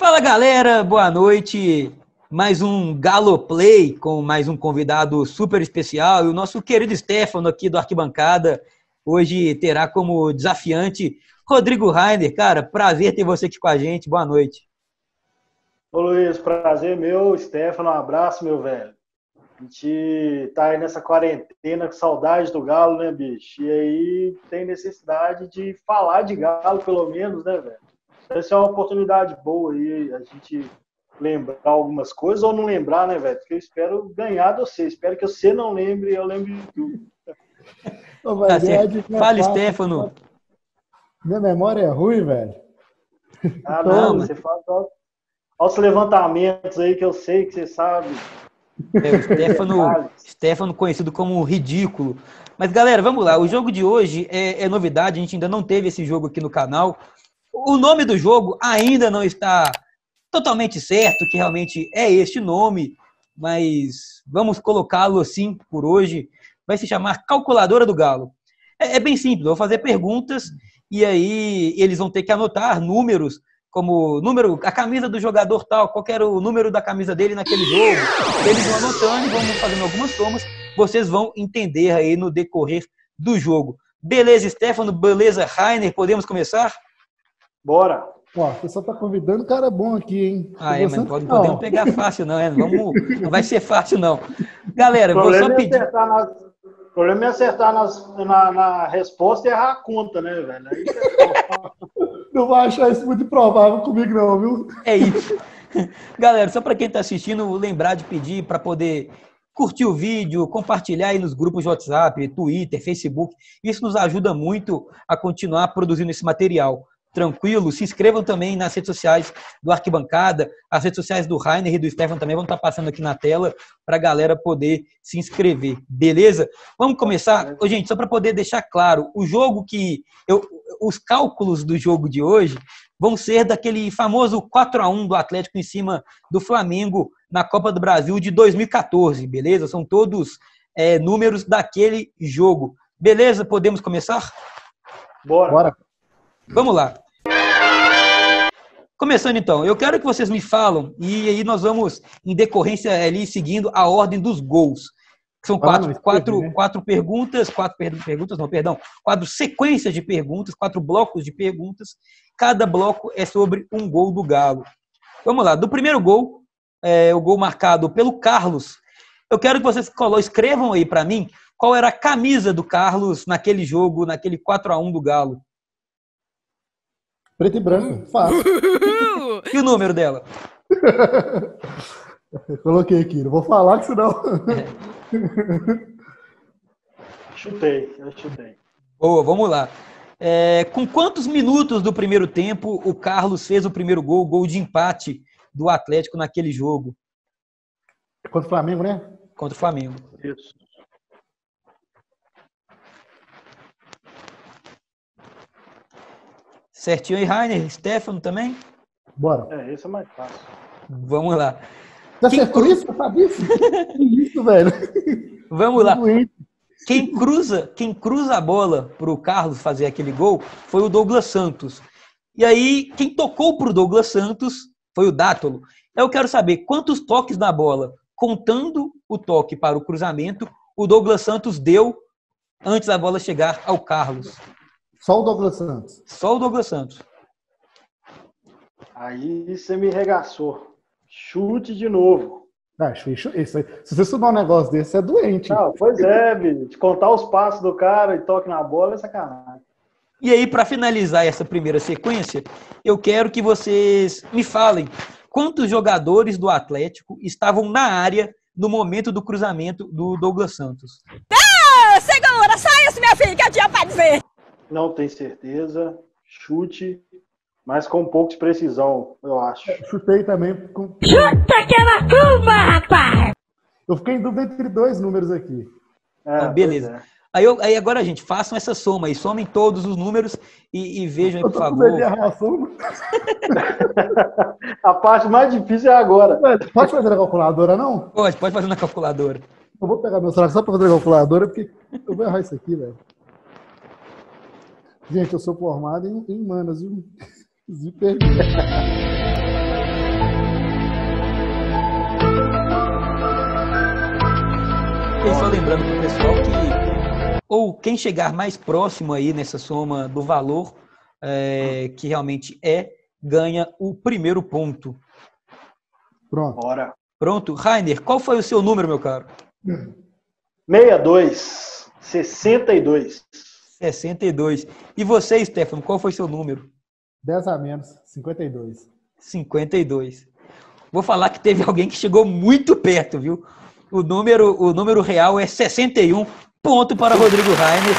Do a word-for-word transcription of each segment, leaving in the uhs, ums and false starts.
Fala galera, boa noite. Mais um Galo Play com mais um convidado super especial. E o nosso querido Stefano aqui do Arquibancada hoje terá como desafiante Rodrigo Rainer. Cara, prazer ter você aqui com a gente. Boa noite. Ô Luiz, prazer meu. Stefano, um abraço, meu velho. A gente tá aí nessa quarentena com saudade do Galo, né, bicho? E aí tem necessidade de falar de Galo, pelo menos, né, velho? Essa é uma oportunidade boa aí, a gente lembrar algumas coisas ou não lembrar, né, velho? Porque eu espero ganhar de você. Espero que você não lembre e eu lembre de tudo. Ô, tá certo. Fala, Stefano. Minha memória é ruim, velho. Ah, não, não você faz olha os levantamentos aí que eu sei que você sabe. É, o Stefano, Stefano conhecido como ridículo. Mas, galera, vamos lá. O jogo de hoje é, é novidade. A gente ainda não teve esse jogo aqui no canal. O nome do jogo ainda não está totalmente certo, que realmente é este nome, mas vamos colocá-lo assim por hoje. Vai se chamar Calculadora do Galo. É, é bem simples, eu vou fazer perguntas e aí eles vão ter que anotar números, como número, a camisa do jogador tal, qual era o número da camisa dele naquele jogo. Eles vão anotando e vão fazendo algumas somas, vocês vão entender aí no decorrer do jogo. Beleza, Stefano? Beleza, Rainer? Podemos começar? Bora! Ó, você só tá convidando cara bom aqui, hein? Ah, é, mas não podemos pegar fácil, não. É? Vamos, não vai ser fácil, não. Galera, vou só pedir... Nas... O problema é acertar nas, na, na resposta e errar a conta, né, velho? Aí não vai achar isso muito improvável comigo, não, viu? É isso. Galera, só para quem tá assistindo, lembrar de pedir para poder curtir o vídeo, compartilhar aí nos grupos de WhatsApp, Twitter, Facebook. Isso nos ajuda muito a continuar produzindo esse material. Tranquilo? Se inscrevam também nas redes sociais do Arquibancada, as redes sociais do Rainer e do Stefano também vão estar passando aqui na tela para a galera poder se inscrever, beleza? Vamos começar? Ô, gente, só para poder deixar claro, o jogo que... Eu, os cálculos do jogo de hoje vão ser daquele famoso quatro a um do Atlético em cima do Flamengo na Copa do Brasil de dois mil e quatorze, beleza? São todos é, números daquele jogo. Beleza? Podemos começar? Bora! Bora! Vamos lá. Começando então, eu quero que vocês me falam, e aí nós vamos, em decorrência ali, seguindo a ordem dos gols. São quatro, ah, não, quatro, né? quatro perguntas, quatro per perguntas, não, perdão, quatro sequências de perguntas, quatro blocos de perguntas. Cada bloco é sobre um gol do Galo. Vamos lá, do primeiro gol, é, o gol marcado pelo Carlos. Eu quero que vocês escrevam aí para mim qual era a camisa do Carlos naquele jogo, naquele quatro a um do Galo. Preto e branco, fácil. E o número dela? Eu coloquei aqui, não vou falar que senão... Chutei, eu chutei. Boa, vamos lá. É, com quantos minutos do primeiro tempo o Carlos fez o primeiro gol, gol de empate do Atlético naquele jogo? Contra o Flamengo, né? Contra o Flamengo. Isso. Certinho aí, Rainer, Stefano também? Bora. É, esse é mais fácil. Vamos lá. Já acertou isso? Eu sabia isso? Que isso, velho? Vamos lá. Quem cruza, quem cruza a bola para o Carlos fazer aquele gol foi o Douglas Santos. E aí, quem tocou para o Douglas Santos foi o Dátolo. Eu quero saber quantos toques na bola, contando o toque para o cruzamento, o Douglas Santos deu antes da bola chegar ao Carlos. Só o Douglas Santos. Só o Douglas Santos. Aí você me regaçou. Chute de novo. Ah, isso aí. Se você estudar um negócio desse, você é doente. Não, pois é, bicho. Contar os passos do cara e toque na bola é sacanagem. E aí, para finalizar essa primeira sequência, eu quero que vocês me falem quantos jogadores do Atlético estavam na área no momento do cruzamento do Douglas Santos. Ah, segura! Só isso, minha filha, que eu tinha pra dizer! Não tenho certeza. Chute, mas com um pouco de precisão, eu acho. Eu chutei também. Com... Chuta que é macumba, rapaz! Eu fiquei em dúvida entre dois números aqui. É, então, beleza. É. Aí, eu, aí agora, gente, façam essa soma aí. Somem todos os números e, e vejam aí, por favor. A parte mais difícil é agora. Pode fazer na calculadora, não? Pode, pode fazer na calculadora. Eu vou pegar meu celular só para fazer a calculadora, porque eu vou errar isso aqui, velho. Gente, eu sou formado em, em humanas, viu? E aí, só lembrando para o pessoal que ou quem chegar mais próximo aí nessa soma do valor é, que realmente é, ganha o primeiro ponto. Pronto. Bora. Pronto. Rainer, qual foi o seu número, meu caro? sessenta e dois. sessenta e dois. sessenta e dois. E você, Stefano, qual foi o seu número? dez a menos, cinquenta e dois. cinquenta e dois. Vou falar que teve alguém que chegou muito perto, viu? O número, o número real é sessenta e um. Ponto para Rodrigo Rainer.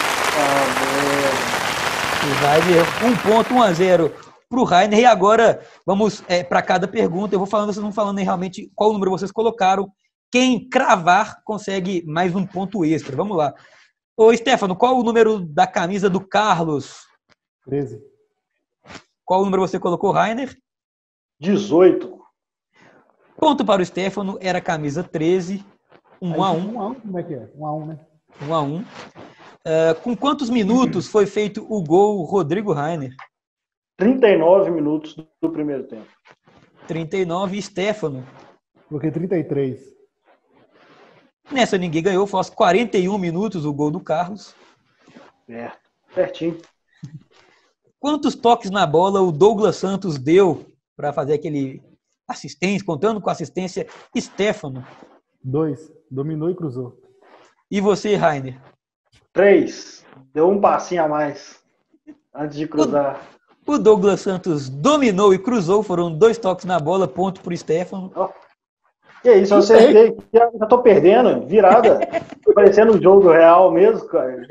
O Rainer, um ponto, um a zero para o Rainer. E agora vamos é, para cada pergunta. Eu vou falando, vocês vão falando aí realmente qual número vocês colocaram. Quem cravar consegue mais um ponto extra. Vamos lá. Ô, Stefano, qual o número da camisa do Carlos? treze. Qual o número você colocou, Rainer? dezoito. Ponto para o Stefano, era a camisa treze. Um a um. Um a um, como é que é? Um a um, né? Um a um. Uh, com quantos minutos foi feito o gol Rodrigo Rainer? trinta e nove minutos do primeiro tempo. trinta e nove, Stefano. Coloquei trinta e três. Nessa ninguém ganhou, foi aos quarenta e um minutos o gol do Carlos. Certo. Certinho. Quantos toques na bola o Douglas Santos deu para fazer aquele assistência, contando com a assistência, Stefano? Dois. Dominou e cruzou. E você, Rainer? Três. Deu um passinho a mais antes de cruzar. O Douglas Santos dominou e cruzou, foram dois toques na bola, ponto para o Stefano. Oh. Que isso, eu acertei. Já, já tô perdendo, virada. Tô parecendo um jogo real mesmo, cara.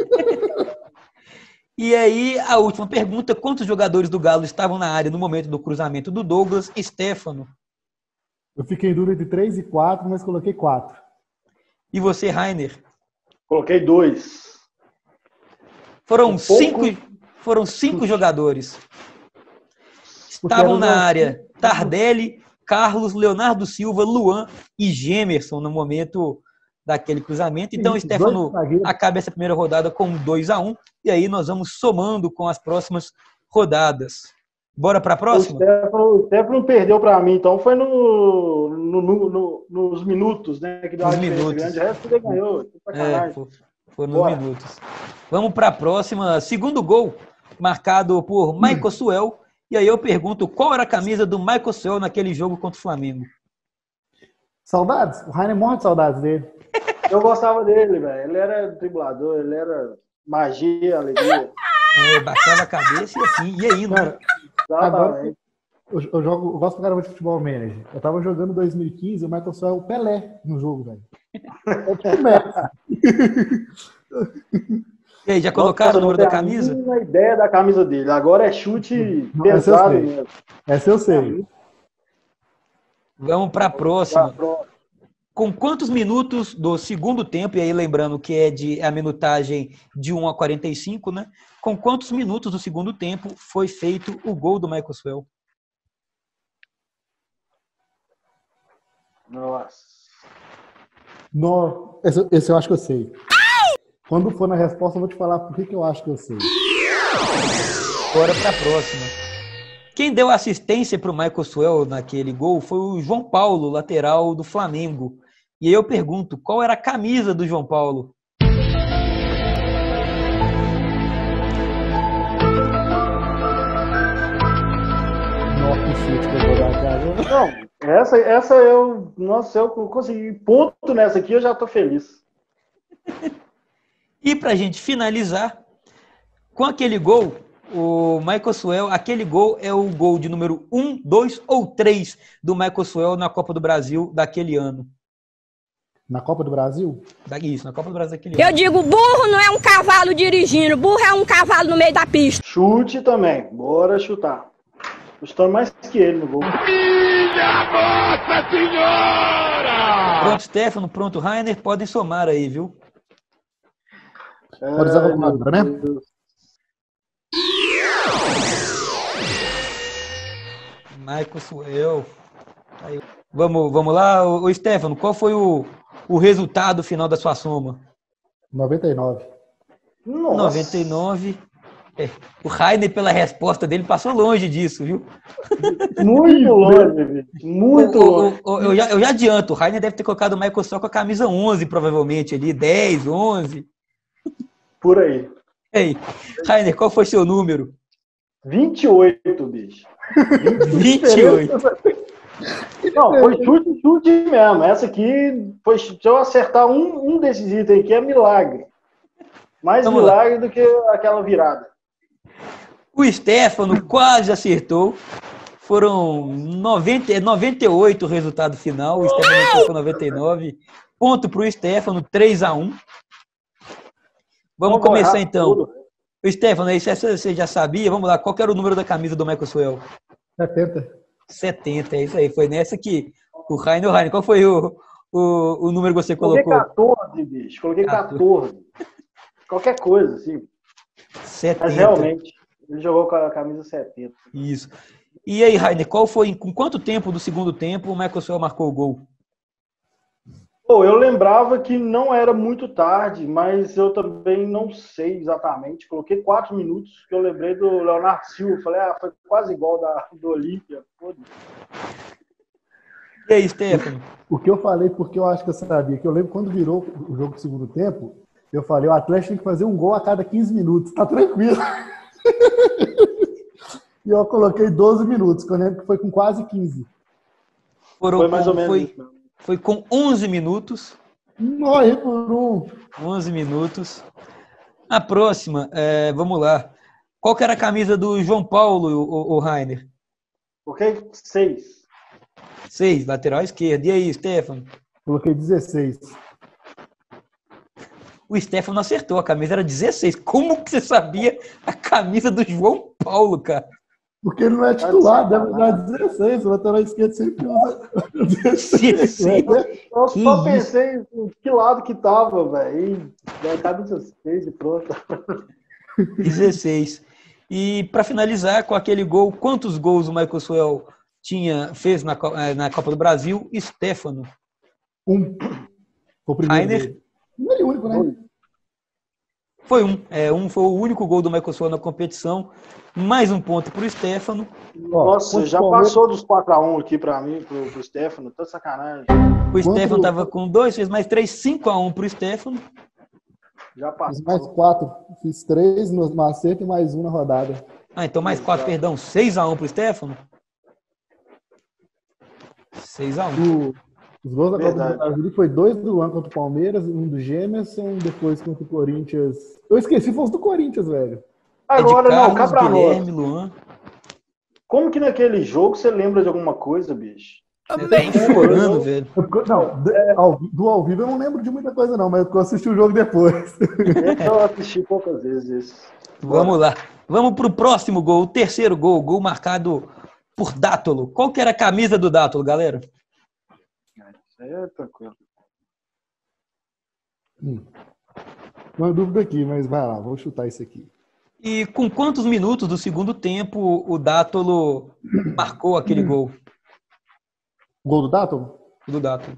E aí, a última pergunta, quantos jogadores do Galo estavam na área no momento do cruzamento do Douglas? Stefano. Eu fiquei duro entre três e quatro, mas coloquei quatro. E você, Rainer? Coloquei dois. Foram Um cinco, pouco... foram cinco jogadores. Estavam na área Tardelli, Carlos, Leonardo Silva, Luan e Gemerson no momento daquele cruzamento. Então, o Stefano acaba essa primeira rodada com dois a um. E aí nós vamos somando com as próximas rodadas. Bora para a próxima? O Stefano, o Stefano perdeu para mim, então foi no, no, no, no, nos minutos, né? Que deu nos uma minutos. Grande. O resto ele ganhou. É, foi nos minutos. Vamos para a próxima. Segundo gol, marcado por Michael Suel. E aí eu pergunto, qual era a camisa do Michael Suel naquele jogo contra o Flamengo? Saudades? O Rainer morre de saudades dele. Eu gostava dele, velho. Ele era driblador, ele era magia, alegria. É, baixava a cabeça e assim, ia indo. Cara, agora, eu, eu, jogo, eu gosto pra caramba de futebol manager. Eu tava jogando em dois mil e quinze, o Michael Suel é o Pelé no jogo, velho. É tipo Messi. E aí, já colocaram Nossa, o número da camisa? Não tenho a ideia da camisa dele. Agora é chute não, pesado essa mesmo. Essa eu sei. Vamos para a próxima. Com quantos minutos do segundo tempo, e aí lembrando que é de a minutagem de um a quarenta e cinco, né? Com quantos minutos do segundo tempo foi feito o gol do Michael Suel? Nossa. No, esse, esse eu acho que eu sei. Quando for na resposta, eu vou te falar por que, que eu acho que eu sei. Bora para a próxima. Quem deu assistência para o Michael Suel naquele gol foi o João Paulo, lateral do Flamengo. E aí eu pergunto, qual era a camisa do João Paulo? Não, essa, essa eu, nossa, eu consegui ponto nessa aqui, eu já tô feliz. E pra gente finalizar, com aquele gol, o Michael Suel, aquele gol é o gol de número um, dois ou três do Michael Suel na Copa do Brasil daquele ano. Na Copa do Brasil? Isso, na Copa do Brasil daquele Eu ano. Eu digo, burro não é um cavalo dirigindo, burro é um cavalo no meio da pista. Chute também, bora chutar. Chutando mais que ele no gol. Minha Nossa Senhora! Pronto, Stefano, pronto, Rainer, podem somar aí, viu? Pode usar a calculadora, né? Michael Suel. Aí, vamos, vamos lá, ô, ô Stefano, qual foi o, o resultado final da sua soma? noventa e nove. Nossa. noventa e nove. É, o Rainer, pela resposta dele, passou longe disso, viu? Muito longe, bicho. Muito O- o- longe. o- eu, já, eu já adianto, o Rainer deve ter colocado o Michael só com a camisa onze, provavelmente, ali, dez, onze. Por aí. Ei, Rainer, qual foi seu número? vinte e oito, bicho. vinte e oito. Não, foi chute, chute mesmo. Essa aqui, foi, se eu acertar um, um desses itens aqui, é milagre. Mais Vamos milagre do que aquela virada. O Stefano quase acertou. Foram noventa, noventa e oito o resultado final. O Stefano colocou noventa e nove. Ponto para o Stefano, três a um. Vamos Vamos começar errar então. tudo. O Stefano, isso você já sabia? Vamos lá, qual que era o número da camisa do Michael Swell? setenta. setenta, é isso aí. Foi nessa que o Rainer, o Rainer, qual foi o, o, o número que você Coloquei colocou? quatorze, bicho. Coloquei quatorze. Qualquer coisa, assim. setenta. Mas realmente, ele jogou com a camisa setenta. Isso. E aí, Rainer, qual foi, com quanto tempo do segundo tempo o Michael Swell marcou o gol? Pô, eu lembrava que não era muito tarde, mas eu também não sei exatamente. Coloquei quatro minutos, que eu lembrei do Leonardo Silva. Falei, ah, foi quase igual da, do Olímpia. E aí, Stefano? O que eu falei, porque eu acho que eu sabia, que eu lembro quando virou o jogo do segundo tempo, eu falei, o Atlético tem que fazer um gol a cada quinze minutos, tá tranquilo. E eu coloquei doze minutos, que eu lembro que foi com quase quinze. Foram Foi mais com, ou menos foi, isso mesmo. foi com onze minutos. Morri por um. onze minutos. A próxima, é, vamos lá. Qual que era a camisa do João Paulo, o, o Rainer? Coloquei seis. Seis, lateral esquerdo. E aí, Stefano? Coloquei dezesseis. O Stefano acertou, a camisa era dezesseis. Como que você sabia a camisa do João Paulo, cara? Porque ele não é titular, deve dar dezesseis. O lateral esquerdo sempre usa dezesseis. Eu Que só isso? pensei em que lado que tava, velho. E camisa seis e pronto. dezesseis. E para finalizar com aquele gol, quantos gols o Michael Swell tinha, fez na, Co- eh, na Copa do Brasil? Stefano. Um. Foi o primeiro. Rainer? dele. Primeiro e único, né? Foi um. É, um foi o único gol do Michael Swell na competição. Mais um ponto para o Stefano. Ó, Nossa, contra o já Palmeiras- passou dos quatro a um aqui pra mim, pro, pro Stefano. Tá sacanagem. O Quanto- Stefano estava com dois, fez mais três, cinco a um para o Stefano. Já Fiz mais passou. quatro. Fiz três no no acerto e mais um na rodada. Ah, então mais quatro, perdão, seis a um para o Stefano. seis a um. O- os gols da Copa Verdade. do Brasil foi dois do Luan contra o Palmeiras, um do Gemerson, depois contra o Corinthians. Eu esqueci, foi os do Corinthians, velho. Agora, não, cá Carlos, pra Guilherme, nós. Luan. Como que naquele jogo você lembra de alguma coisa, bicho? Bem furando, velho. Eu- Não, do ao, do ao vivo eu não lembro de muita coisa, não, mas eu assisti o jogo depois. Eu assisti poucas vezes esse. Vamos lá. Vamos pro próximo gol, o terceiro gol, gol marcado por Dátolo. Qual que era a camisa do Dátolo, galera? Isso aí é tranquilo. Hum. Uma dúvida aqui, mas vai lá, vou chutar isso aqui. E com quantos minutos do segundo tempo o Dátolo marcou aquele gol Gol do Dato? do Dátolo?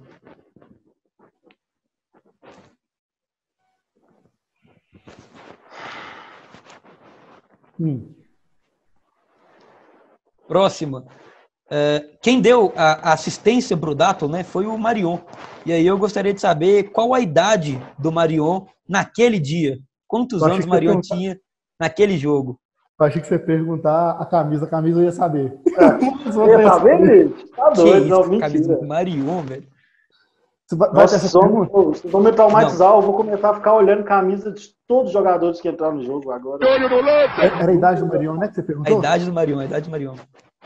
Hum. Próxima. É, quem deu a a assistência para o Dátolo, né, foi o Marion. E aí eu gostaria de saber qual a idade do Marion naquele dia. Quantos Eu achei anos o que você Marion perguntar- tinha naquele jogo? Eu achei que você ia perguntar a camisa, a camisa eu ia saber. Mas vou Você tá pensar. vendo, bicho? Tá Que doido, não, isso, camisa mentira. do Marion, velho. Você vai, vai ter Nossa, essa se eu pergunta? vou- se eu vou me traumatizar, eu vou começar a ficar olhando camisa de todos os jogadores que entraram no jogo agora. Olho no lance. Era a idade do Marion, né, que você A perguntou? idade do Marion, a idade do Marion.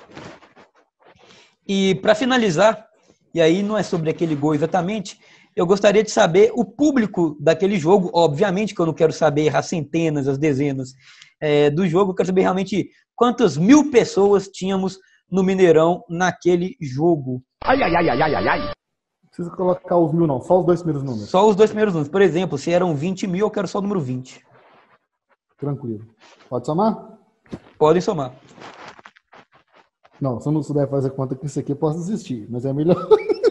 E para finalizar, e aí não é sobre aquele gol exatamente, eu gostaria de saber o público daquele jogo. Obviamente que eu não quero saber as centenas, as dezenas é, do jogo, eu quero saber realmente quantas mil pessoas tínhamos no Mineirão naquele jogo. Ai, ai, ai, ai, ai, ai, ai. Não precisa colocar os mil, não, só os dois primeiros números. Só os dois primeiros números. Por exemplo, se eram vinte mil, eu quero só o número vinte. Tranquilo. Pode somar? Podem somar. Não, se eu não souber fazer conta com isso aqui, eu posso desistir, mas é melhor.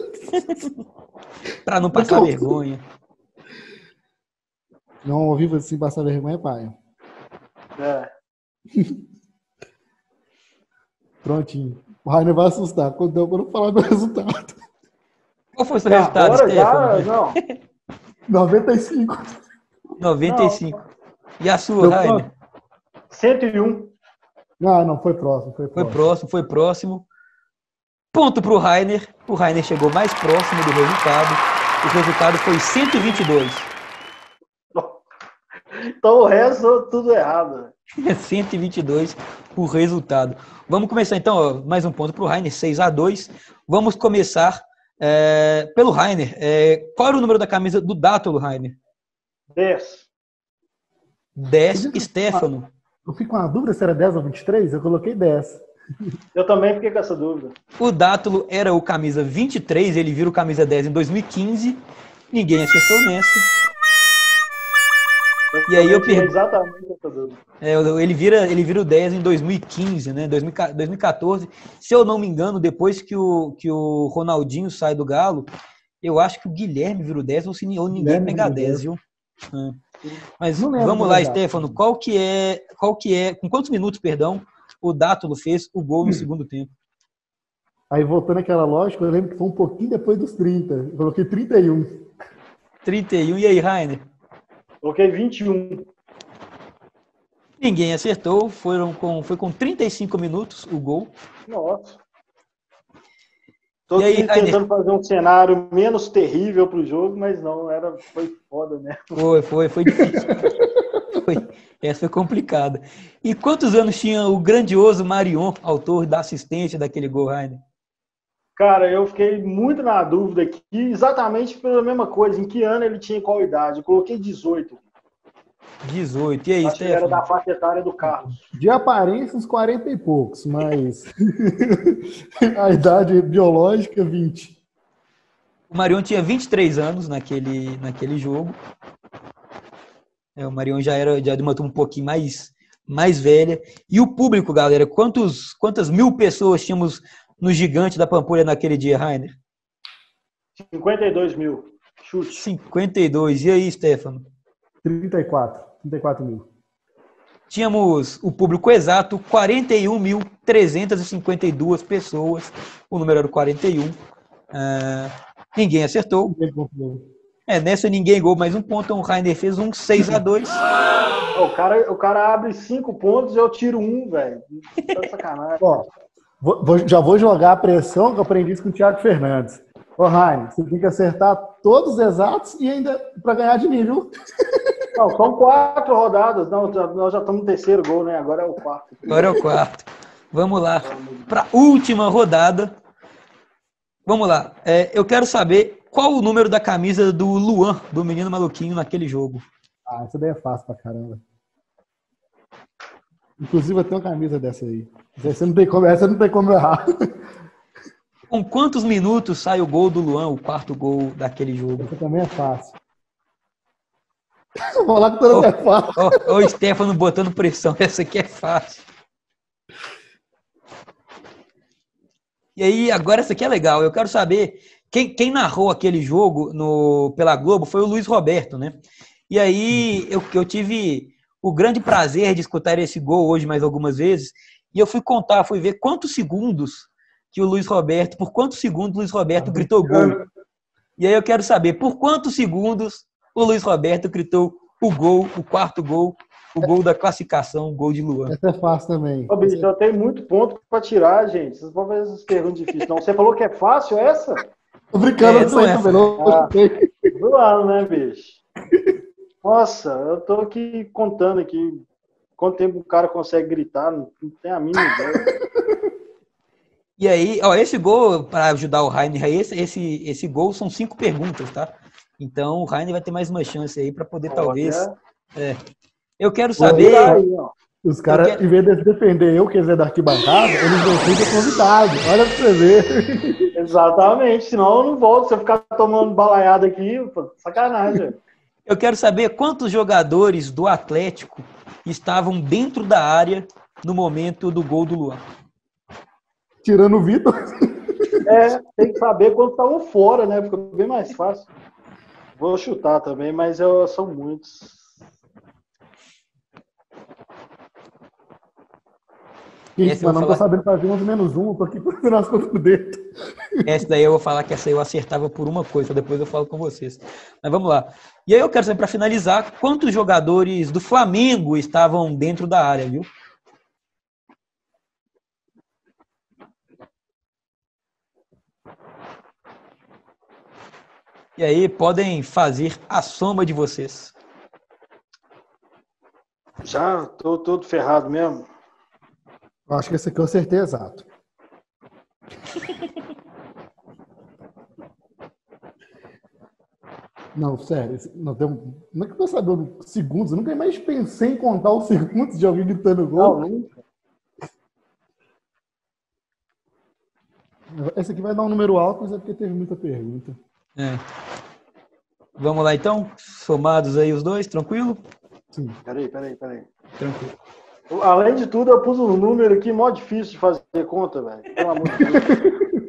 Para não passar Não. vergonha. Não, ao vivo assim, passar vergonha, pai. É. Prontinho. O Rainer vai assustar quando deu para não falar do resultado. Qual foi o seu resultado, Agora Stefano? já, não. noventa e cinco. noventa e cinco. E a sua, Deu Rainer? cento e um. Não, não, foi próximo. Foi Foi próximo. próximo, foi próximo. Ponto para o Rainer. O Rainer chegou mais próximo do resultado. O resultado foi cento e vinte e dois. Então o resto, tudo errado. cento e vinte e dois o resultado. Vamos começar então, ó, mais um ponto para o Rainer, seis a dois. Vamos começar é, pelo Rainer. É, qual era o número da camisa do Dátolo, Rainer? dez. dez, Stefano. Eu fico com uma dúvida se era dez ou vinte e três, eu coloquei dez. Eu também fiquei com essa dúvida. O Dátolo era o camisa vinte e três, ele vira o camisa dez em dois mil e quinze. Ninguém acertou nessa. Eu E aí eu também tinha pergunto- exatamente essa dúvida. É, ele, vira, ele vira o dez em dois mil e quinze, né? dois mil e quatorze. Se eu não me engano, depois que o, que o Ronaldinho sai do Galo, eu acho que o Guilherme vira o dez, ou, se, ou ninguém Guilherme pega vira o dez, dez. viu? É. Mas Não lembro vamos da lá, verdade. Stefano. Qual que é, qual que é, com quantos minutos, perdão, o Dátolo fez o gol no segundo tempo? Aí, voltando àquela lógica, eu lembro que foi um pouquinho depois dos trinta. Eu coloquei trinta e um. trinta e um. E aí, Rainer? Coloquei vinte e um. Ninguém acertou. Foram com, foi com trinta e cinco minutos o gol. Nossa. Tô E aí, aqui Rainer? tentando fazer um cenário menos terrível pro jogo, mas não, era, foi foda mesmo. Foi, foi, foi difícil. Foi, essa foi complicada. E quantos anos tinha o grandioso Marion, autor da assistência daquele gol, Rainer? Cara, eu fiquei muito na dúvida aqui, exatamente pela mesma coisa. Em que ano ele tinha qual idade? Eu coloquei dezoito. dezoito. E aí, Acho que era da Stefano? faixa etária do Carlos. De aparência, uns quarenta e poucos, mas a idade biológica, vinte. O Marion tinha vinte e três anos naquele, naquele jogo. É, o Marion já era já de uma turma um pouquinho mais, mais velha. E o público, galera, quantos, quantas mil pessoas tínhamos no Gigante da Pampulha naquele dia, Rainer? cinquenta e dois mil. Chute. cinquenta e dois. E aí, Stefano? trinta e quatro. trinta e quatro mil. Tínhamos o público exato, quarenta e um mil trezentas e cinquenta e duas pessoas. O número era quarenta e um. Ah, ninguém acertou. É, nessa ninguém gol, mais um ponto. Então o Rainer fez um seis a dois. O cara, o cara abre cinco pontos e eu tiro um, velho. Tá de sacanagem. Ó, vou- vou- já vou jogar a pressão que eu aprendi isso com o Thiago Fernandes. Ô, Rainer, você tem que acertar todos os exatos e ainda para ganhar de mim, viu? Não, são quatro rodadas. Não, já- nós já estamos no terceiro gol, né? Agora é o quarto. Agora é o quarto. Vamos lá. Para a última rodada. Vamos lá. É, eu quero saber qual o número da camisa do Luan, do menino maluquinho, naquele jogo. Ah, essa daí é fácil pra caramba. Inclusive, eu tenho uma camisa dessa aí. Essa não tem como, essa não tem como errar. Com quantos minutos sai o gol do Luan, o quarto gol daquele jogo? Essa também é fácil. Vou falar que toda é fácil. Ó, ó, o Stefano botando pressão. Essa aqui é fácil. E aí, agora essa aqui é legal. Eu quero saber quem, quem narrou aquele jogo no, pela Globo foi o Luiz Roberto, né? E aí eu, eu tive o grande prazer de escutar esse gol hoje mais algumas vezes. E eu fui contar, fui ver quantos segundos que o Luiz Roberto, por quantos segundos o Luiz Roberto gritou gol. E aí eu quero saber por quantos segundos o Luiz Roberto gritou o gol, o quarto gol, o gol da classificação, o gol de Luan. Essa é fácil também. Ô, bicho, eu tenho muito ponto pra tirar, gente. Vocês vão fazer essas perguntas difíceis. Não, você falou que é fácil essa? Tô brincando, É, não sei não é. também. Não. Ah. Zoado, né, bicho? Nossa, eu tô aqui contando aqui quanto tempo o cara consegue gritar, não, não tem a mínima ideia. E aí, ó, esse gol, para ajudar o Rainer aí, esse, esse, esse gol são cinco perguntas, tá? Então o Rainer vai ter mais uma chance aí para poder, talvez. É. Eu quero saber. Olha aí, ó. Os caras, quero- em vez de defender eu, que eles é da arquibancada, eles defendem o convidado. Olha pra você ver. Exatamente, senão eu não volto. Se eu ficar tomando balaiada aqui, pô, sacanagem. Eu quero saber quantos jogadores do Atlético estavam dentro da área no momento do gol do Luan. Tirando o Vitor. É, tem que saber quantos estavam fora, né? Fica bem mais fácil. Vou chutar também, mas eu, são muitos. Que isso, Essa eu mano, vou não tô falar- sabendo fazer uns menos um, tô aqui fazendo as contas do dedo. Essa daí eu vou falar que essa aí eu acertava por uma coisa, depois eu falo com vocês. Mas vamos lá. E aí eu quero saber, para finalizar, quantos jogadores do Flamengo estavam dentro da área, viu? E aí podem fazer a soma de vocês. Já tô todo ferrado mesmo. Eu acho que esse aqui eu acertei exato. Não, sério, esse- não, tem um, não é que eu tô sabendo segundos, eu nunca mais pensei em contar os segundos de alguém gritando gol. Não, nunca. Esse aqui vai dar um número alto, mas é porque teve muita pergunta. É. Vamos lá então? Somados aí os dois, tranquilo? Sim. Peraí, peraí, peraí. Tranquilo. Além de tudo, eu pus um número aqui mó difícil de fazer conta, velho. Pelo amor de Deus.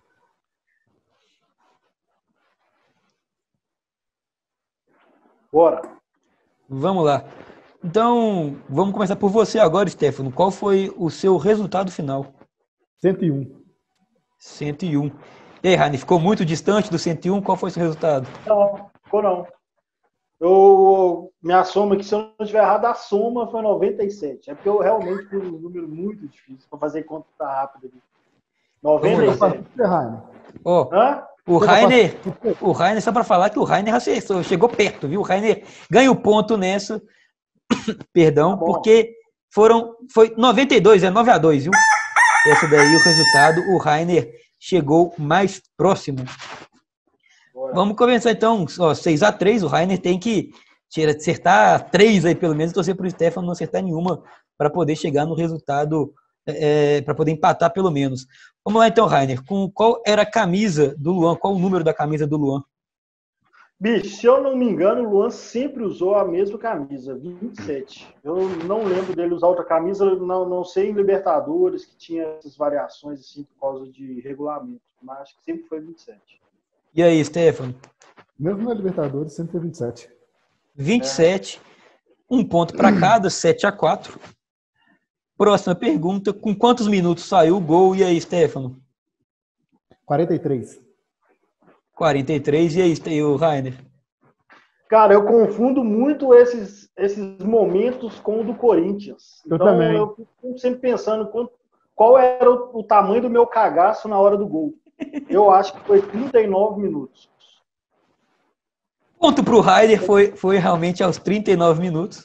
Bora. Vamos lá. Então, vamos começar por você agora, Stefano. Qual foi o seu resultado final? cento e um. cento e um. E aí, Rani, ficou muito distante do cento e um? Qual foi o seu resultado? Não, ficou não. Eu, minha soma aqui, se eu não estiver errado, a soma foi noventa e sete. É porque eu realmente pus um número muito difícil para fazer conta rápida aqui. noventa e sete. Ó, Hã? o Você tá Rainer, o Rainer, só para falar que o Rainer acertou, chegou perto, viu? O Rainer ganha o ponto nessa, perdão, Tá bom. porque foram, foi noventa e dois, é nove a dois, viu? Essa daí, o resultado, o Rainer chegou mais próximo. Bora. Vamos começar então, ó, seis a três, o Rainer tem que tirar- acertar três aí pelo menos, e torcer para o Stefano não acertar nenhuma para poder chegar no resultado, para poder empatar pelo menos. Vamos lá então, Rainer, com qual era a camisa do Luan, qual o número da camisa do Luan? Bicho, se eu não me engano, o Luan sempre usou a mesma camisa, vinte e sete. Eu não lembro dele usar outra camisa, não, não sei em Libertadores, que tinha essas variações assim por causa de regulamento, mas acho que sempre foi vinte e sete. E aí, Stefano? Mesmo na Libertadores, sempre foi vinte e sete. vinte e sete, um ponto para cada, sete a quatro. Próxima pergunta, com quantos minutos saiu o gol? E aí, Stefano? quarenta e três. quarenta e três, e aí, e o Rainer? Cara, eu confundo muito esses, esses momentos com o do Corinthians. Eu então, também. eu fico sempre pensando quanto, qual era o, o tamanho do meu cagaço na hora do gol. Eu acho que foi trinta e nove minutos. Ponto para o Rainer, foi, foi realmente aos trinta e nove minutos.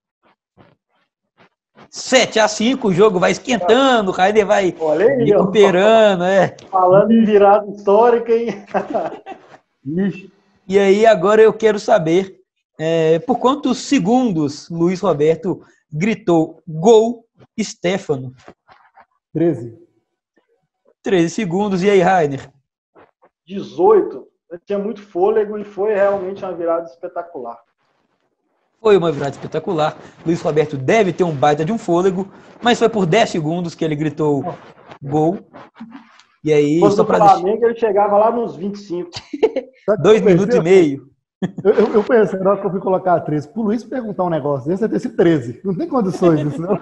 sete a cinco, o jogo vai esquentando, o Rainer vai Olha aí, ó. recuperando, é. Falando em virada histórica, hein? Ixi. E aí, agora eu quero saber é, por quantos segundos Luiz Roberto gritou gol Stefano? treze. treze segundos, e aí, Rainer? dezoito. Eu tinha muito fôlego e foi realmente uma virada espetacular. Foi uma virada espetacular. Luiz Roberto deve ter um baita de um fôlego, mas foi por dez segundos que ele gritou gol. E aí, Se fosse só do para deixar Flamengo, ele chegava lá nos vinte e cinco. Sabe dois o que eu minutos e pensei? meio. Eu, eu, eu pensei, na hora que eu fui colocar treze, pro Luiz perguntar um negócio desse, ia ter sido treze. Não tem condições disso, não.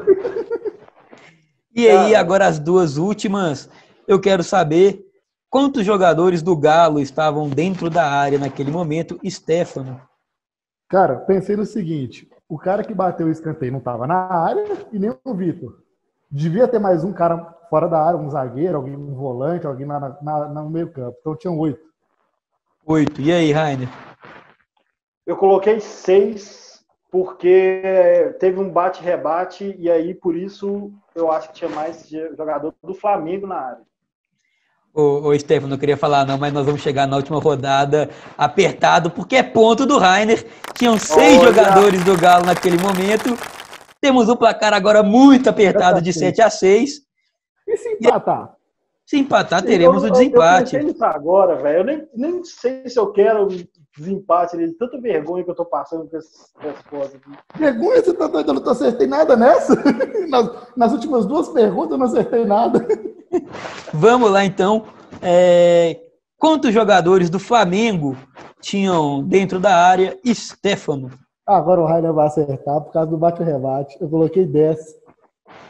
E aí, Cara. agora as duas últimas, eu quero saber quantos jogadores do Galo estavam dentro da área naquele momento. Stefano. Cara, pensei no seguinte: o cara que bateu o escanteio não estava na área e nem o Vitor. Devia ter mais um cara fora da área, um zagueiro, alguém um volante, alguém na, na, no meio campo. Então tinham oito. Oito. E aí, Rainer? Eu coloquei seis, porque teve um bate-rebate, e aí, por isso, eu acho que tinha mais jogador do Flamengo na área. Ô, ô Stefano, não queria falar não, mas nós vamos chegar na última rodada apertado, porque é ponto do Rainer. Tinham seis Olha. jogadores do Galo naquele momento. Temos um placar agora muito apertado de sete a seis. E se empatar? Se empatar, teremos eu, o desempate. Eu pensei nisso agora, velho. Eu nem, nem sei se eu quero desempate dele. Tanta vergonha que eu tô passando com essas respostas aqui. Vergonha, você tá doido? Eu não acertei nada nessa. Nas, nas últimas duas perguntas eu não acertei nada. Vamos lá, então. É... Quantos jogadores do Flamengo tinham dentro da área Stefano? Agora o Rainer vai acertar por causa do bate-rebate. Eu coloquei dez.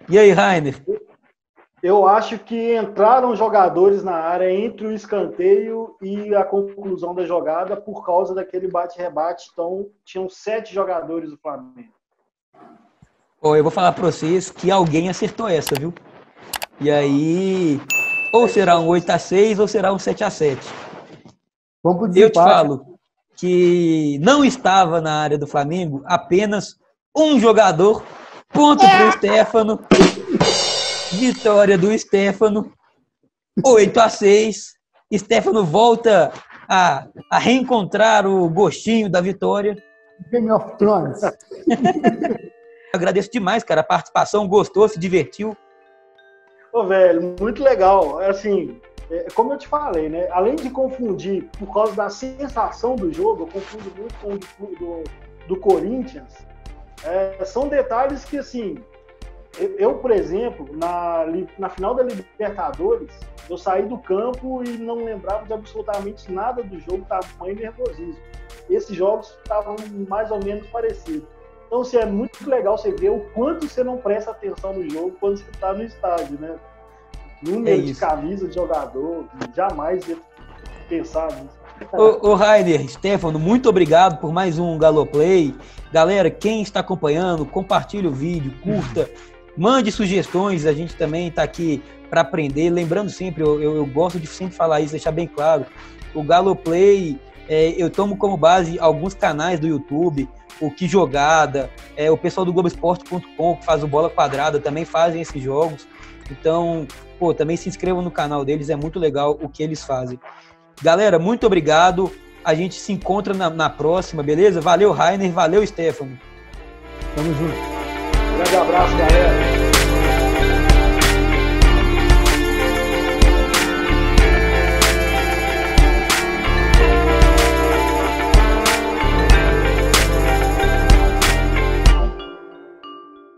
E aí, Rainer? Eu acho que entraram jogadores na área entre o escanteio e a conclusão da jogada por causa daquele bate-rebate. Então, tinham sete jogadores do Flamengo. Ó, eu vou falar para vocês que alguém acertou essa, viu? E aí, ou será um oito a seis ou será um sete a sete. Vamos pro Eu te desempate. falo que não estava na área do Flamengo apenas um jogador. Ponto pro Stefano. Vitória do Stefano. oito a seis. Stefano volta a, a reencontrar o gostinho da vitória. Game of Thrones. Agradeço demais, cara, a participação. Gostou, se divertiu. Ô, velho, muito legal. Assim, é, como eu te falei, né? Além de confundir por causa da sensação do jogo, eu confundo muito com o do, do, do Corinthians. É, são detalhes que, assim, eu, eu, por exemplo, na, na final da Libertadores, eu saí do campo e não lembrava de absolutamente nada do jogo, tamanho nervosismo. Esses jogos estavam mais ou menos parecidos. Então, assim, é muito legal você ver o quanto você não presta atenção no jogo quando você está no estádio, né? Número É de camisa de jogador, jamais ia pensar nisso. Ô, ô Rainer, Stefano, muito obrigado por mais um Galoplay. Galera, quem está acompanhando, compartilhe o vídeo, curta, mande sugestões, a gente também está aqui para aprender. Lembrando sempre, eu, eu, eu gosto de sempre falar isso, deixar bem claro, o Galoplay, é, eu tomo como base alguns canais do YouTube, o Que Jogada, é, o pessoal do Globo Esporte ponto com, que faz o Bola Quadrada, também fazem esses jogos. Então, pô, também se inscrevam no canal deles, é muito legal o que eles fazem. Galera, muito obrigado. A gente se encontra na, na próxima, beleza? Valeu, Rainer. Valeu, Stefano. Tamo junto. Grande abraço, galera.